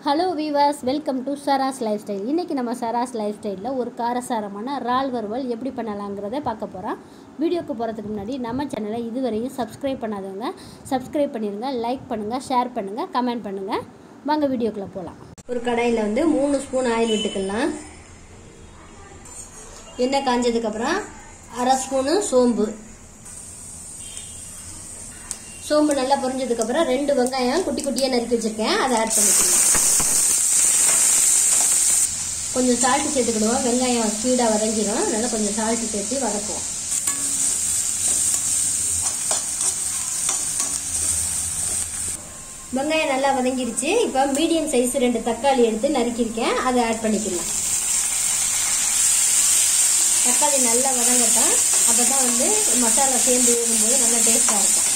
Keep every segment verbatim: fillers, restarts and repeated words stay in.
Hello viewers, welcome to Saras life style. இன்றைக்கி நம்ம Sara's life ஸ்டைலில் ஒரு காரசாரமான இறால் வறுவல் எப்படி பண்ணலாங்கிறத பார்க்க போகிறோம். வீடியோக்கு போகிறதுக்கு முன்னாடி நம்ம சேனலை இதுவரையும் சப்ஸ்கிரைப் பண்ணாதவங்க சப்ஸ்கிரைப் பண்ணிடுங்க, லைக் பண்ணுங்கள், ஷேர் பண்ணுங்கள், கமெண்ட் பண்ணுங்கள். வாங்க வீடியோக்குள்ளே போகலாம். ஒரு கடாயில் வந்து மூணு ஸ்பூன் ஆயில் விட்டுக்கலாம். எண்ணெய் காஞ்சதுக்கப்புறம் அரை ஸ்பூனு சோம்பு சோம்பு நல்லா பொரிஞ்சதுக்கப்புறம் ரெண்டு வெங்காயம் குட்டி குட்டியாக நறுக்கி வச்சுருக்கேன், அதை ஆட் பண்ணிக்கலாம். கொஞ்சம் சால்ட்டு சேர்த்துக்கிடுவோம், வெங்காயம் ஸ்பீடாக வதங்கிடும், அதனால் கொஞ்சம் சால்ட்டு சேர்த்து வதக்குவோம். வெங்காயம் நல்லா வதங்கிருச்சு. இப்போ மீடியம் சைஸ் ரெண்டு தக்காளி எடுத்து நறுக்கியிருக்கேன், அதை ஆட் பண்ணிக்கலாம். தக்காளி நல்லா வதங்கட்டும், அப்போ தான் வந்து மசாலா சேர்ந்து வேகும்போது நல்லா டேஸ்ட்டாக இருக்கும்.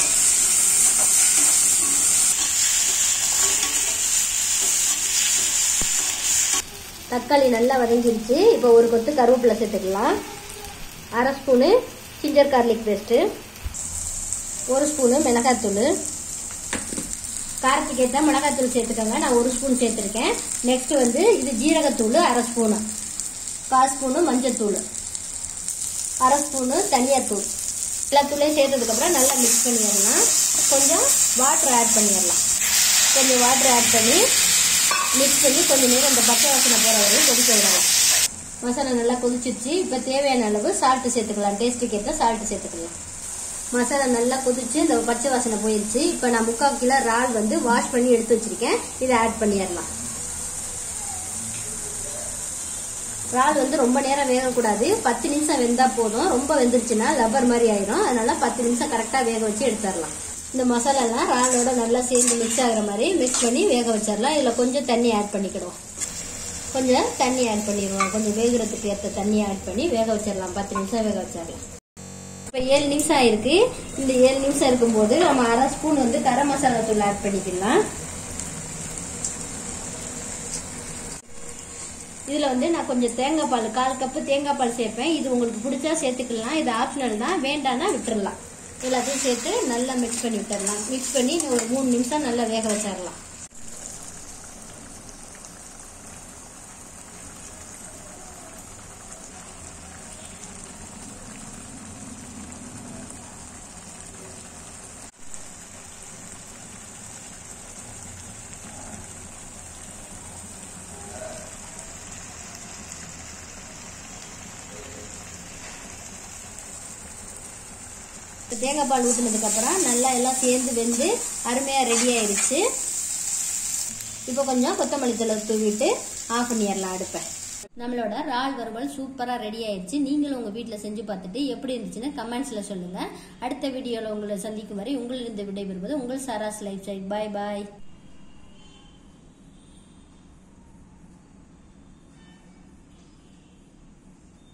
தக்காளி நல்லா வதங்கிருச்சு. இப்போ ஒரு கொத்து கருவேப்பிலை சேர்த்துக்கலாம். அரை ஸ்பூனு ஜிஞ்சர் கார்லிக் பேஸ்ட்டு, ஒரு ஸ்பூனு மிளகாத்தூள். காரத்துக்கு ஏற்ற மிளகாத்தூள் சேர்த்துக்கோங்க, நான் ஒரு ஸ்பூன் சேர்த்துருக்கேன். நெக்ஸ்ட் வந்து இது ஜீரகத்தூள் அரை ஸ்பூனு, கால் ஸ்பூனு மஞ்சத்தூள், அரை ஸ்பூனு தனியாத்தூள். எல்லாத்தூளையும் சேர்த்ததுக்கப்புறம் நல்லா மிக்ஸ் பண்ணிடலாம். கொஞ்சம் வாட்டர் ஆட் பண்ணிடலாம். கொஞ்சம் வாட்டர் ஆட் பண்ணி மிக்ஸ் பண்ணி கொஞ்சம் நேரம் அந்த பச்சை வாசனை போகிற வரையும் கொதிக்க விடலாம். மசாலா நல்லா கொதிச்சிருச்சு. இப்போ தேவையான அளவு சால்ட்டு சேர்த்துக்கலாம், டேஸ்ட்டுக்கு ஏற்ற சால்ட்டு சேர்த்துக்கலாம். மசாலா நல்லா கொதிச்சு இந்த பச்சை வாசனை போயிடுச்சு. இப்போ நான் முக்கால் கிலோ இறால் வந்து வாஷ் பண்ணி எடுத்து வச்சிருக்கேன், இதை ஆட் பண்ணிடலாம். இறால் வந்து ரொம்ப நேரம் வேகக்கூடாது, பத்து நிமிஷம் வெந்தா போதும். ரொம்ப வெந்துருச்சுன்னா லப்பர் மாதிரி ஆயிடும், அதனால பத்து நிமிஷம் கரெக்டாக வேக வச்சு எடுத்துடலாம். இந்த மசாலாலாம் இறாலோட நல்லா சேர்ந்து மிக்ஸ் ஆகிற மாதிரி மிக்ஸ் பண்ணி வேக வச்சிடலாம். இதில் கொஞ்சம் தண்ணி ஆட் பண்ணிக்கிடுவோம், கொஞ்சம் தண்ணி ஆட் பண்ணிடுவோம். கொஞ்சம் வேகிறதுக்கு ஏற்ற தண்ணி ஆட் பண்ணி வேக வச்சிடலாம். பத்து நிமிஷம் வேக வச்சிடலாம். இப்போ ஏழு நிமிஷம் ஆயிருக்கு. இந்த ஏழு நிமிஷம் இருக்கும்போது நம்ம அரை ஸ்பூன் வந்து கரம் மசாலா தூள் ஆட் பண்ணிக்கலாம். இதில் வந்து நான் கொஞ்சம் தேங்காய் பால், கால் கப்பு தேங்காய் பால் சேர்ப்பேன். இது உங்களுக்கு பிடிச்சா சேர்த்துக்கலாம், இது ஆப்ஷனல் தான், வேண்டான்னா விட்டுடலாம். எல்லாத்தையும் சேர்த்து நல்லா மிக்ஸ் பண்ணி விட்டுடலாம். மிக்ஸ் பண்ணி ஒரு மூணு நிமிஷம் நல்லா வேக வச்சிடலாம். தேங்காய் பால் ஊற்றினதுக்கு அப்புறம் நல்லா எல்லாம் சேர்ந்து வெந்து அருமையாக ரெடி ஆயிடுச்சு. இப்போ கொஞ்சம் கொத்தமல்லி தழை தூவிட்டு ஆஃப் பண்ணிடலாம் அடுப்பை. நம்மளோட இறால் வறுவல் சூப்பராக ரெடி ஆயிடுச்சு. நீங்களும் உங்கள் வீட்டில் செஞ்சு பார்த்துட்டு எப்படி இருந்துச்சுன்னு கமெண்ட்ஸில் சொல்லுங்கள். அடுத்த வீடியோவில் உங்களை சந்திக்கும் வரை உங்களிருந்து விடைபெறுவது உங்கள் சராஸ் லைஃப் ஸ்டைல். பாய் பாய்.